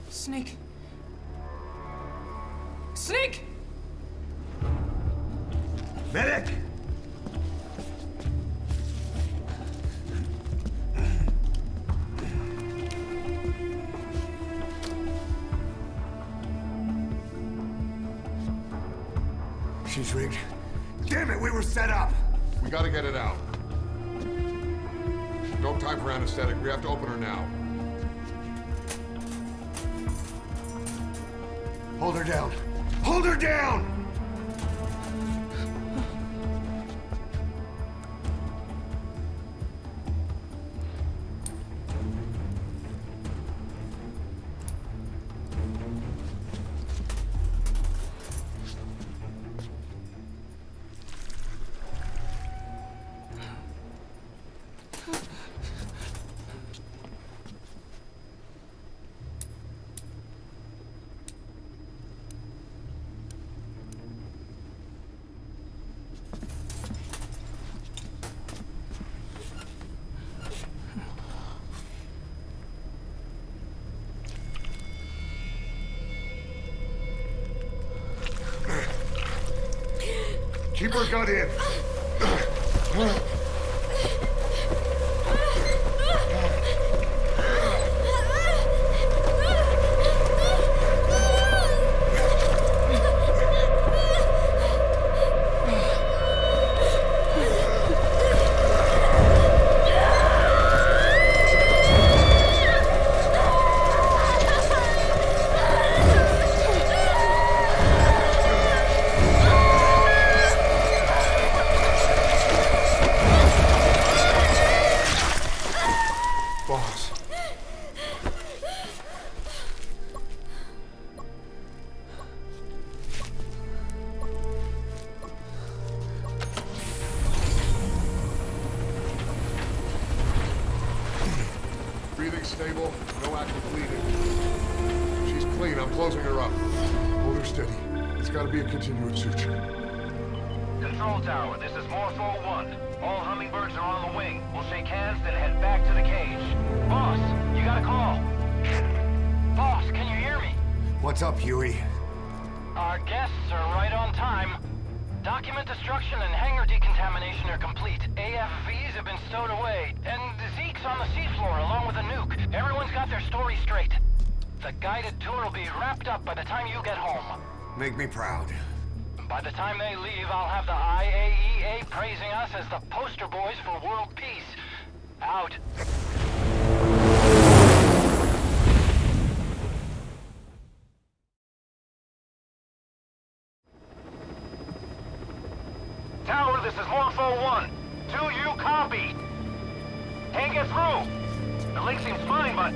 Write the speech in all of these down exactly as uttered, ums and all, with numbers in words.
Snake. Snake! Medic! She's rigged. Damn it, we were set up! We gotta get it out. No time for anesthetic. We have to open her now. Hold her down. Hold her down! Keep her gun in. Breathing stable, no active bleeding. She's clean, I'm closing her up. Hold her steady. It's gotta be a continuous suture. Control tower, this is Morpho one. All hummingbirds are on the wing. We'll shake hands, then head back to the cage. Boss, you got a call. Boss, can you hear me? What's up, Huey? Our guests are right on time. Document destruction and hangar decontamination are complete. A F Vs have been stowed away, and Zeke's on the seafloor along with a nuke. Everyone's got their story straight. The guided tour will be wrapped up by the time you get home. Make me proud. By the time they leave, I'll have the I A E A praising us as the poster boys for world peace. Out. Tower, this is Morpho one. Do you copy? Can't get through. The link seems fine, but...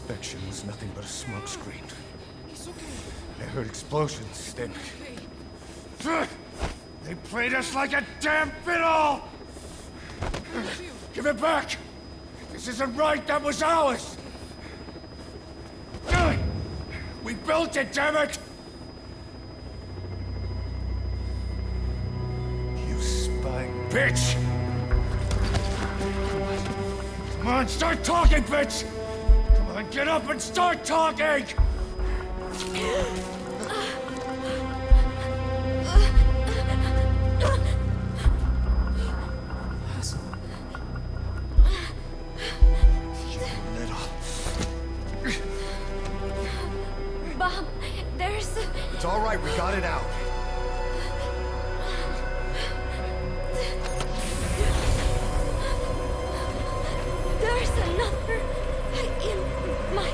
inspection was nothing but a smokescreen. He's okay. I heard explosions, then... Okay. They played us like a damn fiddle! Give it back! This isn't right, that was ours! We built it, damn it! You spying bitch! Come on, start talking, bitch! Come on, get up and start talking! Bob, there's... It's all right, we got it out. There's another in my...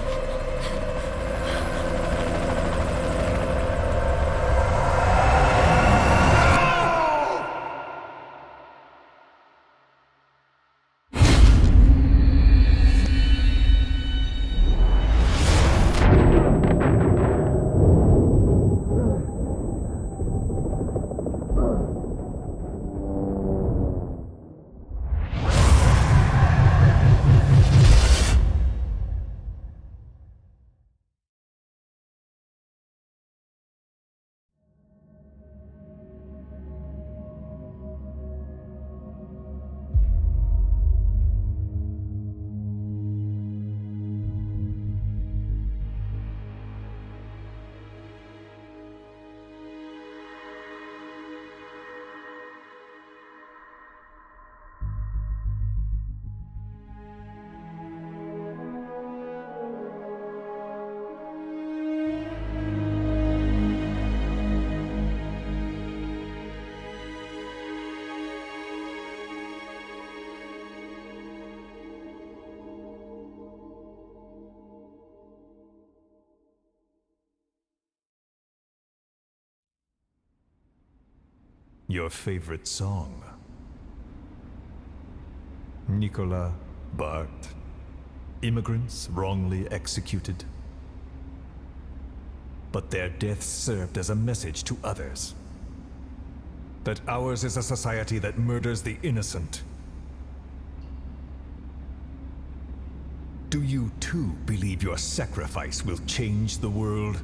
Your favorite song? Nicolas Barthes. Immigrants wrongly executed. But their deaths served as a message to others. That ours is a society that murders the innocent. Do you too believe your sacrifice will change the world?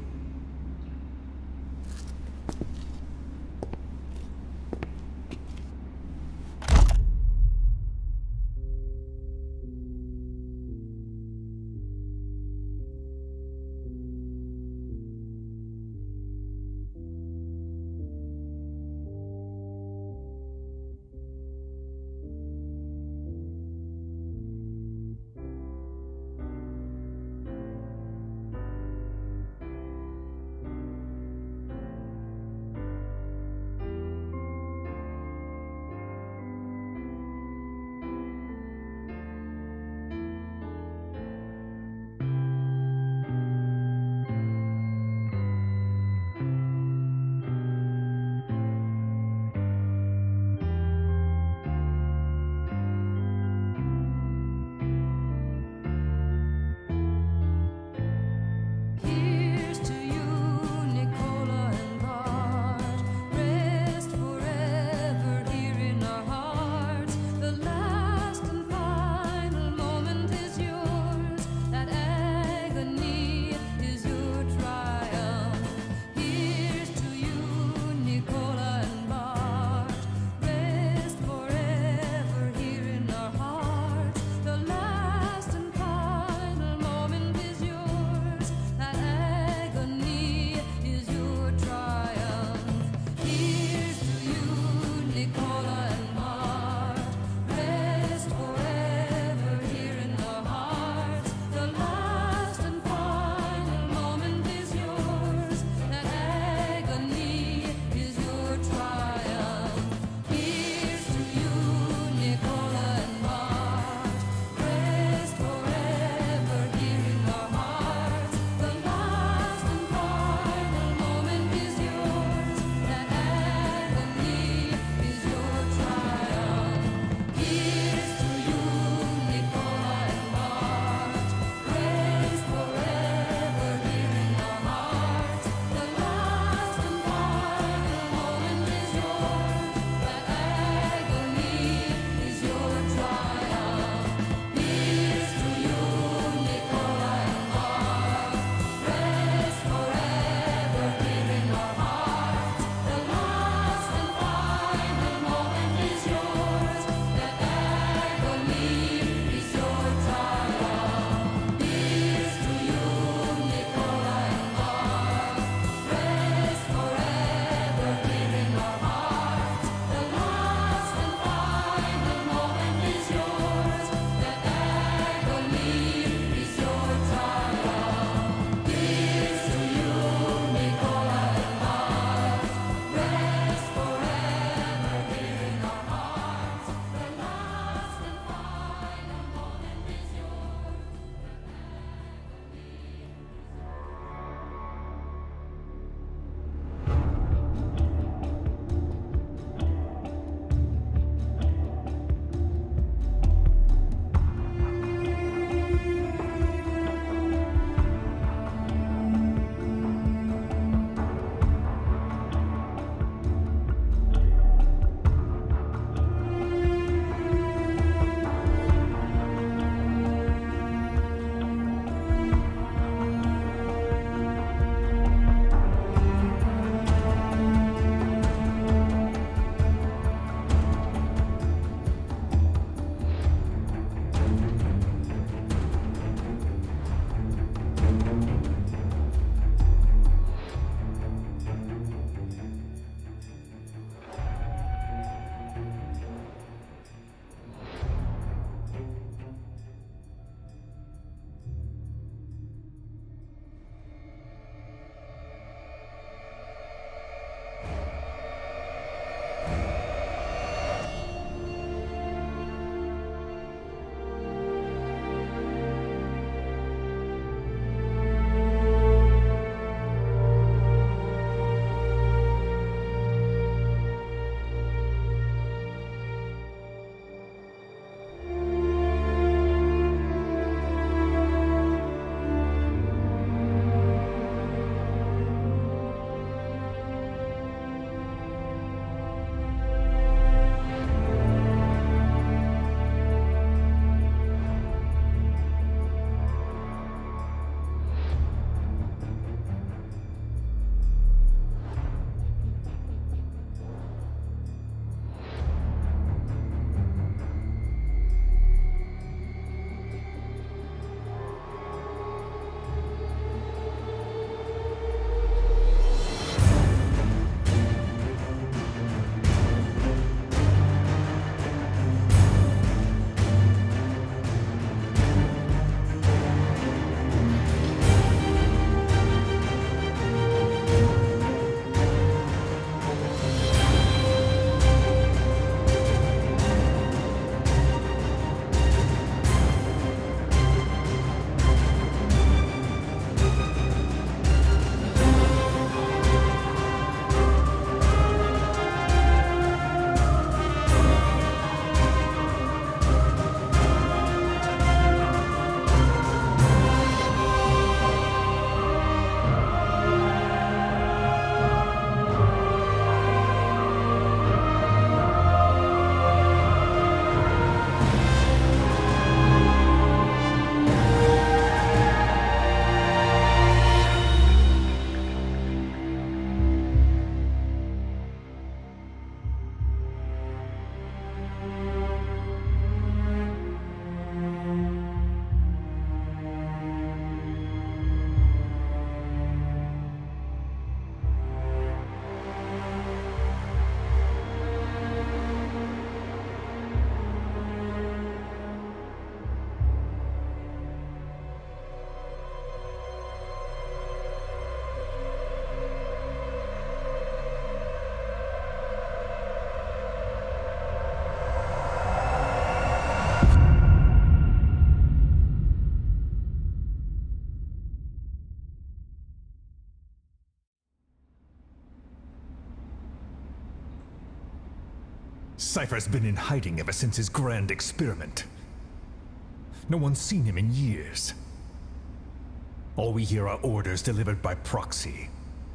Cypher's been in hiding ever since his grand experiment. No one's seen him in years. All we hear are orders delivered by proxy.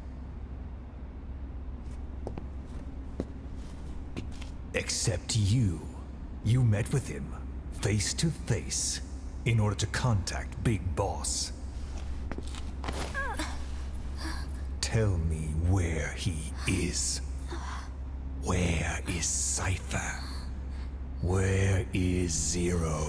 Except you. You met with him, face to face, in order to contact Big Boss. Tell me where he is. Where is Cypher? Where is Zero?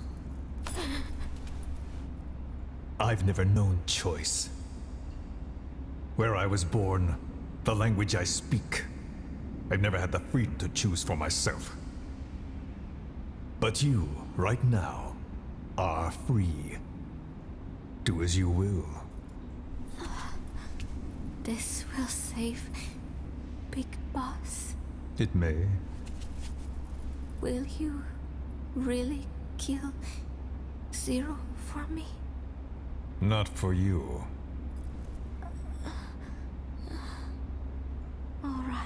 I've never known choice. Where I was born, the language I speak, I've never had the freedom to choose for myself. But you, right now, are free. Do as you will. This will save Big Boss. It may. Will you really kill Zero for me? Not for you. All right.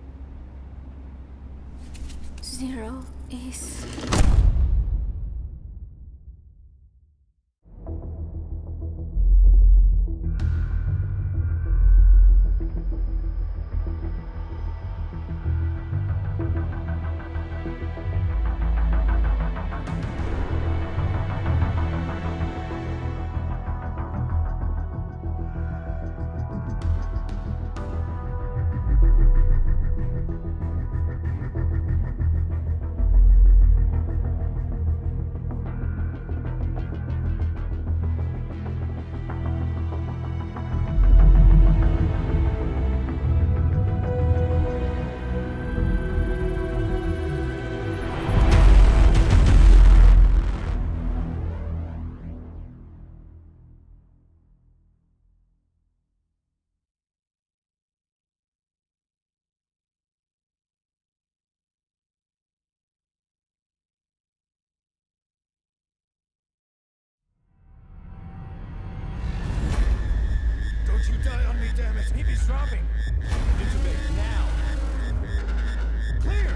Zero is... Don't you die on me, damn it! He be dropping! Intubate now! Clear!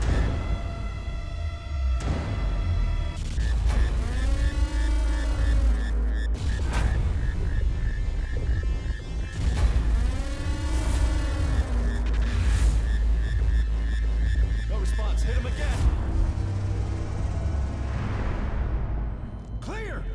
No response. Hit him again! Clear!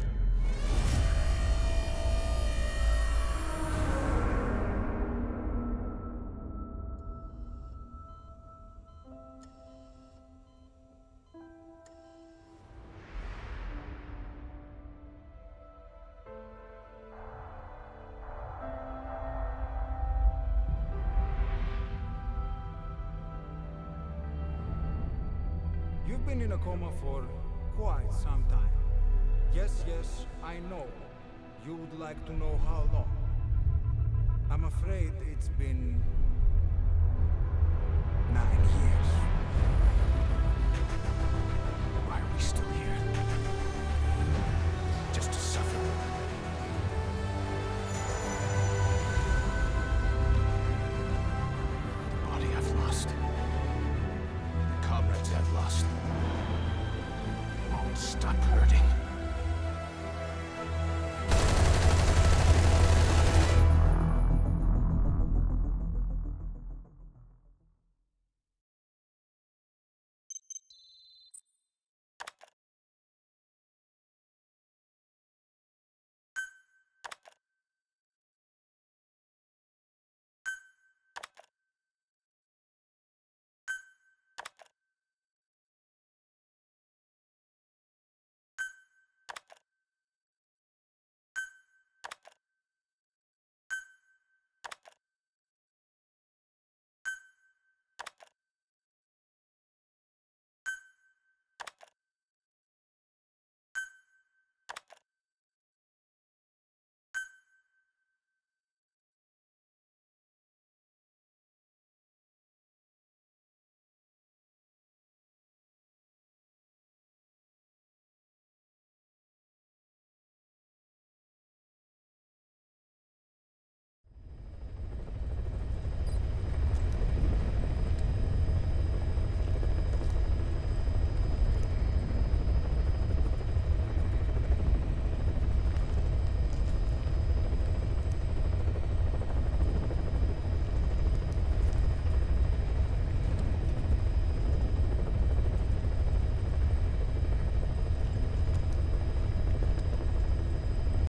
You've been in a coma for quite some time. Yes, yes, I know. You would like to know how long. I'm afraid it's been... nine years. Why are we still here?